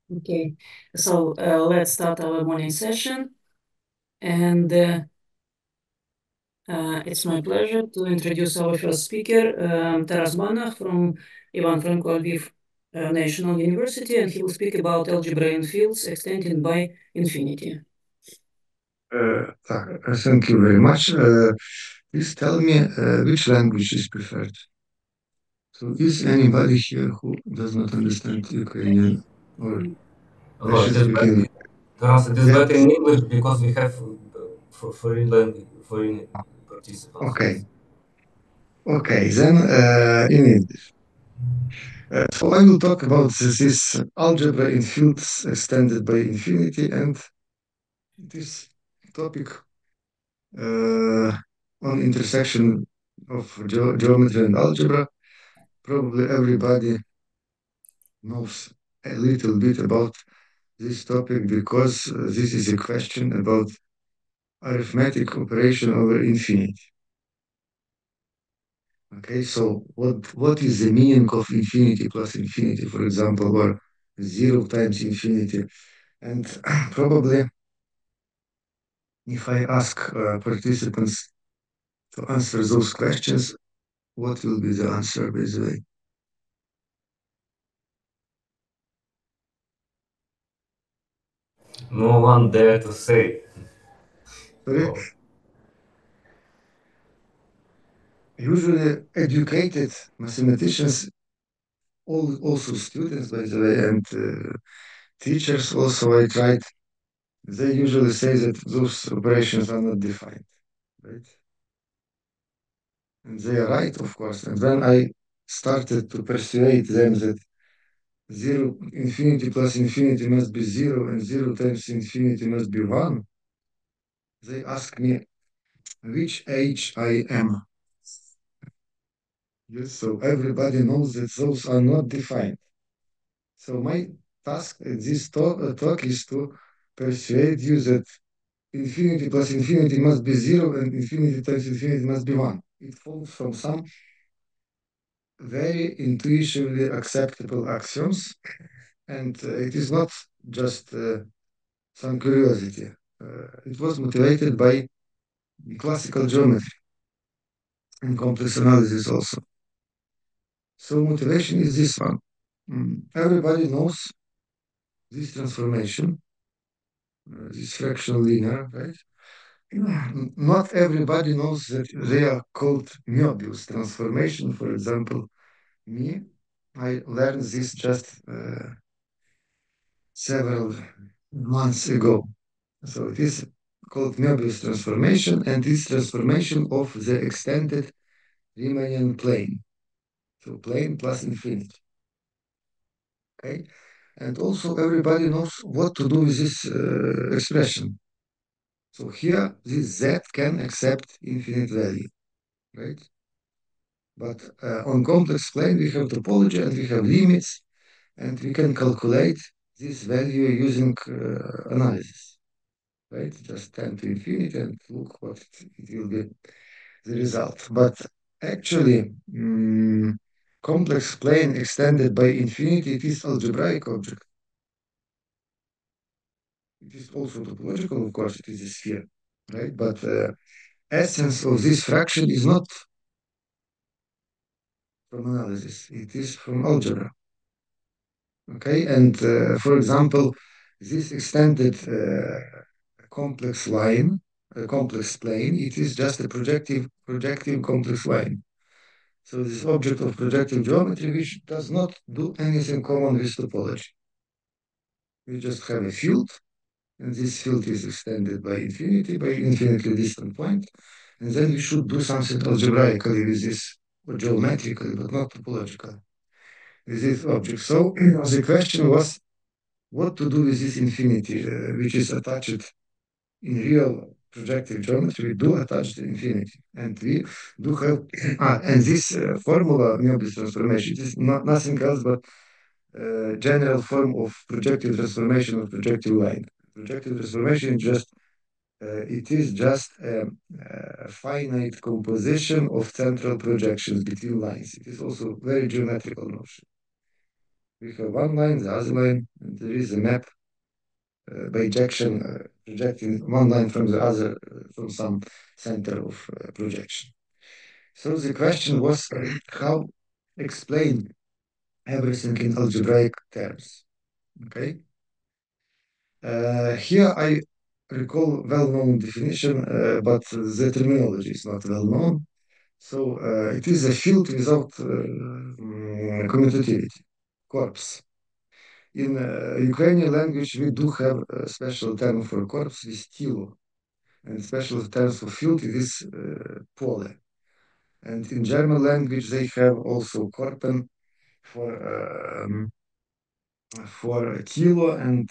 Okay, so let's start our morning session. And it's my pleasure to introduce our first speaker, Taras Manach from Ivan Franko Lviv National University, and he will speak about algebra in fields extended by infinity. Thank you very much. Please tell me which language is preferred. So, is anybody here who does not understand Ukrainian, or I No, should speak in? it is Yeah. better in English because we have foreign language, foreign participants. Okay. Yes. Okay. Then in English. So I will talk about this algebra in fields extended by infinity, and this topic uh, on intersection of geometry and algebra. Probably everybody knows a little bit about this topic because this is a question about arithmetic operation over infinity. Okay, so what is the meaning of infinity plus infinity, for example, or zero times infinity? And probably if I ask participants to answer those questions, what will be the answer, by the way? No one dare to say. Sorry? Oh, Usually educated mathematicians, also students, by the way, and teachers also, I tried, they usually say that those operations are not defined, right? And they are right, of course. And when I started to persuade them that zero infinity plus infinity must be zero and zero times infinity must be one, they asked me which age I am. Yes, so everybody knows that those are not defined. So my task at this talk is to persuade you that infinity plus infinity must be zero and infinity times infinity must be one. It follows from some very intuitively acceptable axioms, and it is not just some curiosity. It was motivated by classical geometry and complex analysis also. So motivation is this one. Everybody knows this transformation, this fractional linear, right? Not everybody knows that they are called Möbius transformation. For example, me, I learned this just several months ago. So it is called Möbius transformation, and this transformation of the extended Riemannian plane. So plane plus infinity. Okay, and also everybody knows what to do with this expression. So here, this z can accept infinite value, right? But on complex plane, we have topology and we have limits, and we can calculate this value using analysis, right? Just 10 to infinity and look what it will be the result. But actually, complex plane extended by infinity, it is algebraic object. It is also topological, of course, it is a sphere, right? But essence of this fraction is not from analysis, it is from algebra. Okay, and for example, this extended complex line, a complex plane, it is just a projective complex line. So this object of projective geometry, which does not do anything common with topology. We just have a field, and this field is extended by infinity, by infinitely distant point, and then we should do something algebraically with this, or geometrically, but not topologically, with this object. So the question was, what to do with this infinity, which is attached in real projective geometry. We do attach the infinity, and we do have, and this formula, Möbius transformation, it is not nothing else but general form of projective transformation of projective line. Projective transformation just it is just a finite composition of central projections between lines. It is also very geometrical notion. We have one line, the other line, and there is a map bijection projecting one line from the other from some center of projection. So the question was how explain everything in algebraic terms. Okay. Here I recall well-known definition, but the terminology is not well-known. So it is a field without commutativity, corpse. In Ukrainian language, we do have a special term for corpse with tilo, and special terms for field it is pole. And in German language, they have also korpen for kilo and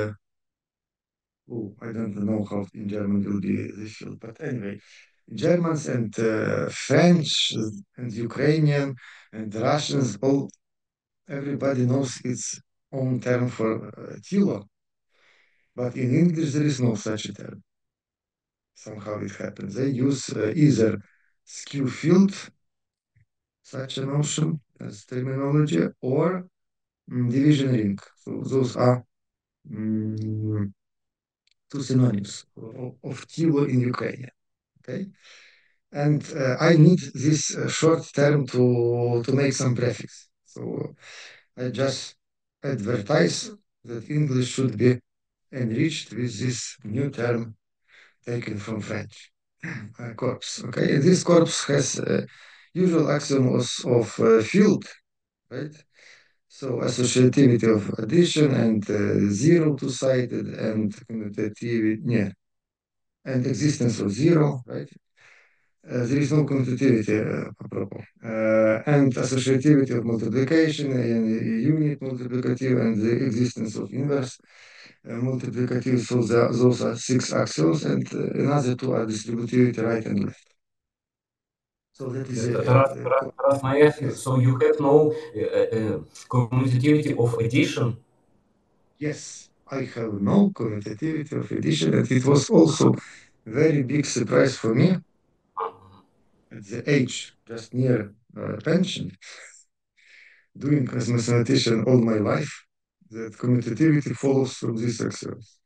I don't know how in German will be this field, but anyway, Germans and French and Ukrainian and Russians, all everybody knows its own term for kilo, but in English there is no such a term. Somehow it happens. They use either skew field, such a notion as terminology, or division ring. So those are mm, two synonyms of kilo in Ukrainian. Okay. And I need this short term to make some prefix. So I just advertise that English should be enriched with this new term taken from French, corpse. Okay, and this corpse has usual axioms of field, right? So associativity of addition and zero two-sided and commutativity, yeah, and existence of zero, right? There is no commutativity apropos. And associativity of multiplication and unit multiplicative and the existence of inverse multiplicative. So those are six axioms, and another two are distributivity right and left. So that is Taras, may I ask you, so you have no commutativity of addition? Yes, I have no commutativity of addition, and it was also very big surprise for me at the age just near pension, doing as mathematician all my life, that commutativity follows from these axioms.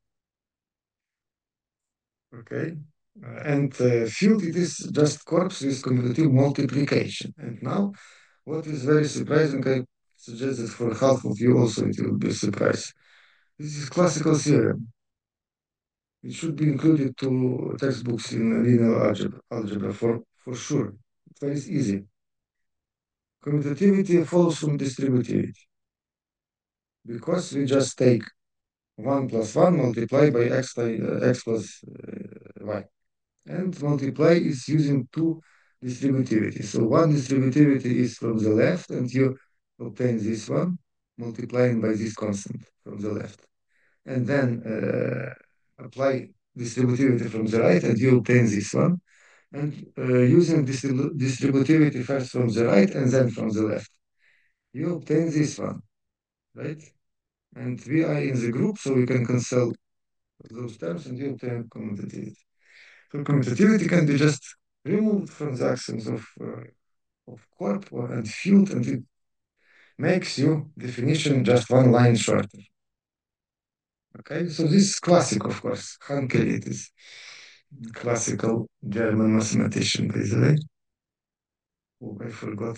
Okay, and field it is just corpse with commutative multiplication. And now, what is very surprising, I suggest that for half of you also it will be a surprise. This is classical theorem. It should be included to textbooks in linear algebra for sure. It's very easy. Commutativity follows from distributivity because we just take 1 plus 1 multiply by x plus y. And multiply is using two distributivity. So one distributivity is from the left, and you obtain this one, multiplying by this constant from the left. And then apply distributivity from the right, and you obtain this one. And using distributivity first from the right and then from the left, you obtain this one, right? And we are in the group, so we can cancel those terms and you obtain commutativity. So commutativity can be just removed from the axioms of corp and field, and it makes you definition just one line shorter. Okay, so this is classic, of course. Hankel, it is classical German mathematician, by the way. Oh, I forgot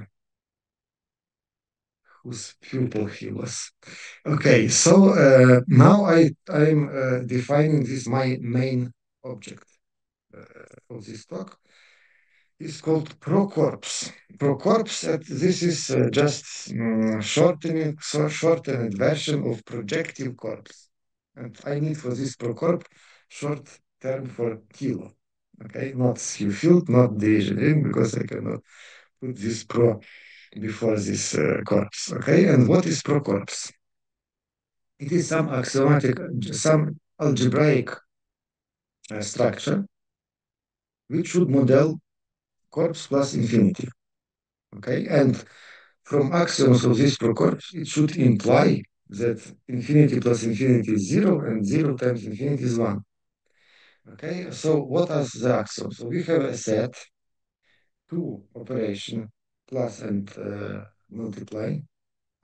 whose pupil he was. Okay, so now I'm defining this my main object of this talk. Is called procorps. Procorps, this is just shortened version of projective corpse. And I need for this procorp short term for kilo. Okay, not skew field, not division ring, because I cannot put this pro before this corpse. Okay, and what is procorps? It is some axiomatic, some algebraic structure which should model corpse plus infinity. Okay, and from axioms of this procorps, it should imply that infinity plus infinity is zero and zero times infinity is one. Okay, so what are the axioms? So we have a set, two operation, plus and multiply,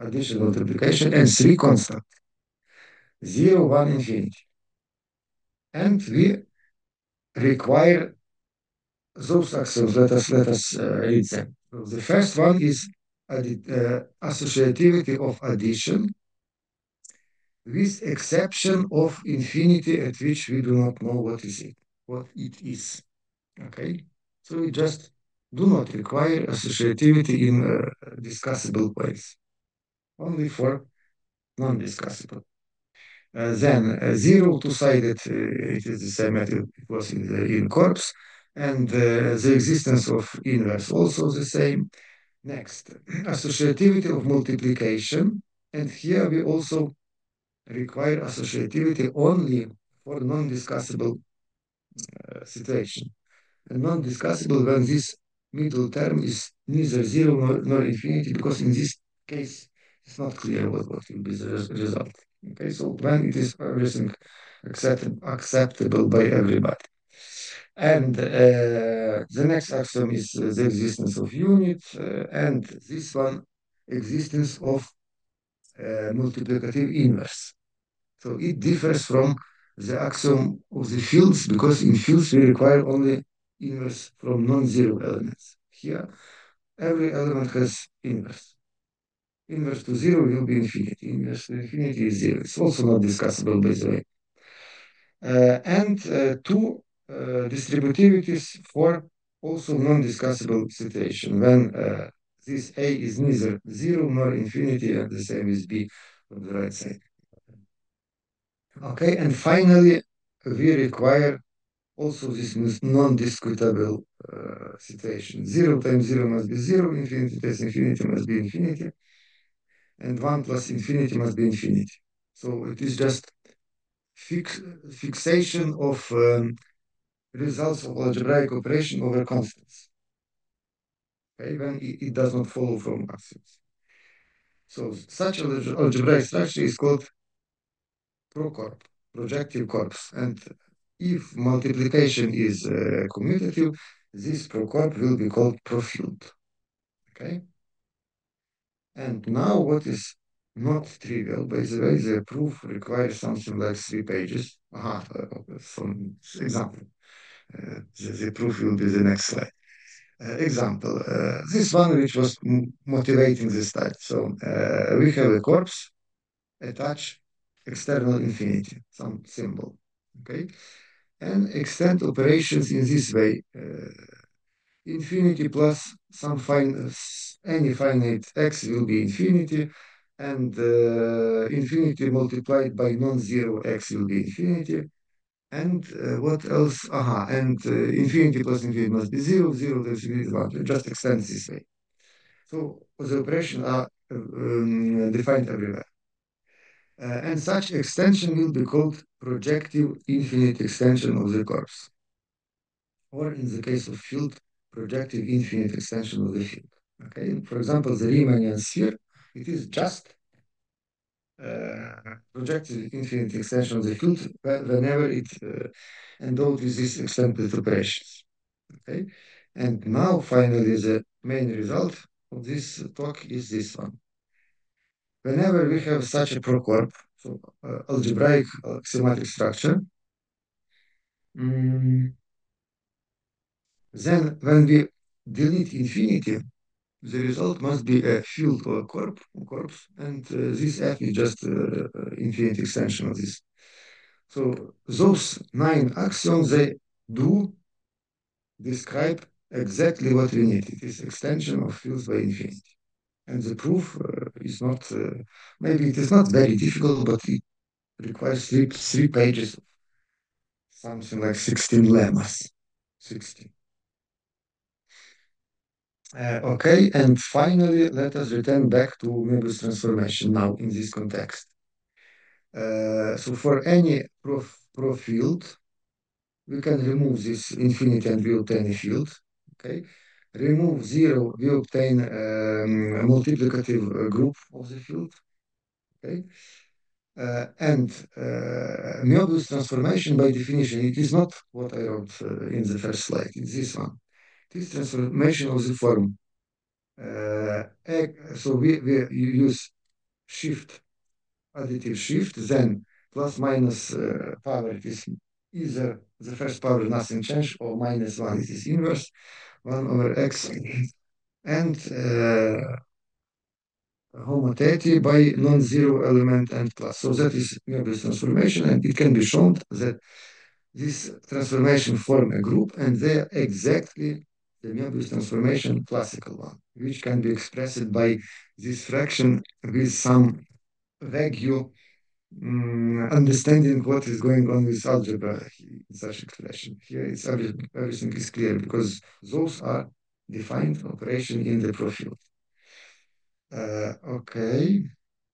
addition, multiplication, and three constant, 0, 1, infinity. And we require those axioms. Let us read them. So the first one is associativity of addition with exception of infinity at which we do not know what it is. Okay, so we just do not require associativity in discussable ways, only for non-discussable. Then zero two-sided, it is the same method it was in corpse, and the existence of inverse also the same. Next, associativity of multiplication, and here we also require associativity only for non-discussable situation. And non-discussable when this middle term is neither zero nor infinity, because in this case it's not clear what will be the result. Okay, so when it is everything acceptable by everybody. And the next axiom is the existence of unit, and this one, existence of multiplicative inverse. So it differs from the axiom of the fields, because in fields we require only inverse from non-zero elements. Here, every element has inverse. Inverse to zero will be infinity. Inverse to infinity is zero. It's also not discussable, by the way. And two distributivities for also non-discussable situation, when this A is neither zero nor infinity, and the same is B on the right side. Okay, and finally, we require also this non-discutable situation. 0 times 0 must be 0, infinity times infinity must be infinity, and 1 plus infinity must be infinity. So it is just fixation of results of algebraic operation over constants, okay, when it does not follow from axioms. So such algebraic structure is called procorp, projective corps, and if multiplication is commutative, this procorp will be called profield. Okay? And now what is not trivial, by the way, the proof requires something like 3 pages. Some example. The proof will be the next slide. Example, this one which was motivating the study. So we have a corpse, attach external infinity, some symbol. Okay? And extend operations in this way. Infinity plus some any finite x will be infinity, and infinity multiplied by non-zero x will be infinity. And what else? And infinity plus infinity must be zero, zero times infinity is 1. Just extend this way. So the operations are defined everywhere. And such extension will be called projective infinite extension of the corpse. Or in the case of field, projective infinite extension of the field. Okay, for example, the Riemannian sphere, it is just projective infinite extension of the field whenever it endowed with these extended operations. Okay, and now finally the main result of this talk is this one. Whenever we have such a procorp, so algebraic axiomatic structure, then when we delete infinity, the result must be a field or a corpse, and this F is just infinite extension of this. So those 9 axioms, they do describe exactly what we need. It is extension of fields by infinity. And the proof is not, maybe it is not very difficult, but it requires three pages, something like 16 lemmas. 16. Okay, and finally, let us return back to Möbius transformation now in this context. So for any prof field, we can remove this infinity and we obtain a field. Okay, remove 0, we obtain a multiplicative group of the field. Okay, and Möbius transformation, by definition, it is not what I wrote in the first slide. It's this one. This transformation of the form. So we use shift, additive shift, then plus minus power, it is either the first power nothing change, or minus 1, it is inverse, 1 over x, and homotety by non-zero element and plus. So that is Möbius transformation, and it can be shown that this transformation form a group, and they are exactly the Möbius transformation classical one, which can be expressed by this fraction with some vague understanding what is going on with algebra in such expression. Here it's everything is clear because those are defined operation in the profile. Okay.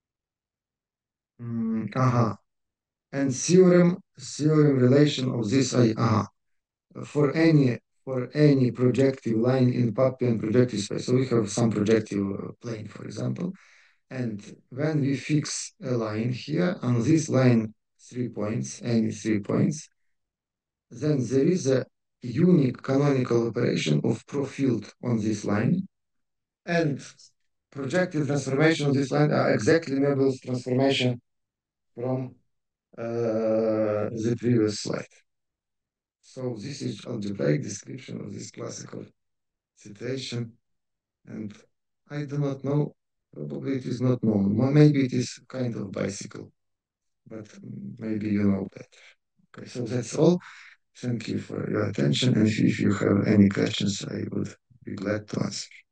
And theorem relation of this for any projective line in Papian projective space. So we have some projective plane, for example, and when we fix a line here on this line 3 points, any 3 points, then there is a unique canonical operation of profield on this line, and projective transformation of this line are exactly Möbius transformation from the previous slide. So this is algebraic description of this classical situation, and I do not know, probably it is not known. Maybe it is kind of bicycle, but maybe you know better. Okay, so that's all. Thank you for your attention, and if you have any questions, I would be glad to answer.